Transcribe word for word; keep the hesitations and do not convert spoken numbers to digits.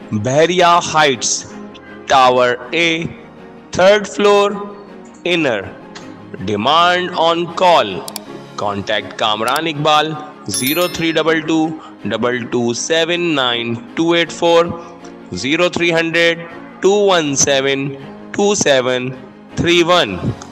Bahria Heights, Tower A, third floor, inner. Demand on call. Contact Kamran Iqbal zero three two two two two seven nine two eight four zero three hundred two one seven two seven three one.